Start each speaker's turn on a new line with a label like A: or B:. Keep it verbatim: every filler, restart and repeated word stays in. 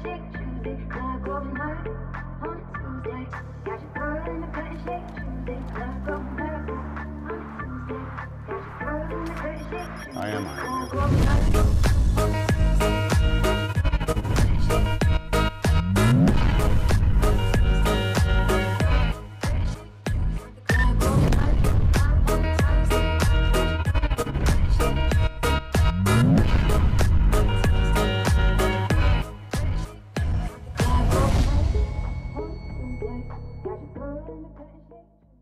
A: I am I.
B: Got your girl in the